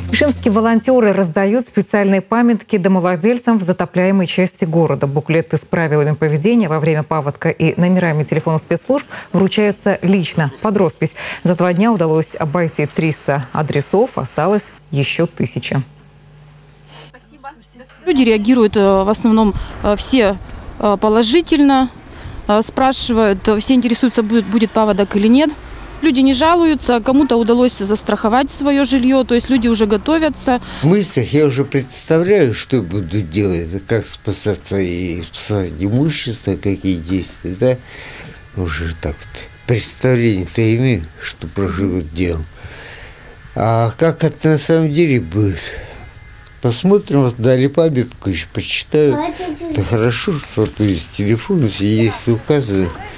Ишимские волонтеры раздают специальные памятки домовладельцам в затопляемой части города. Буклеты с правилами поведения во время паводка и номерами телефонов спецслужб вручаются лично под роспись. За 2 дня удалось обойти 300 адресов, осталось еще 1000. Люди реагируют в основном все положительно, спрашивают, все интересуются, будет паводок или нет. Люди не жалуются, кому-то удалось застраховать свое жилье, то есть люди уже готовятся. В мыслях я уже представляю, что буду делать, как спасаться и спасать имущество, какие действия, да. Уже так вот представление-то имею, что проживут делом. А как это на самом деле будет? Посмотрим, вот дали памятку, еще почитаю. Это хорошо, что то есть телефон, если указано.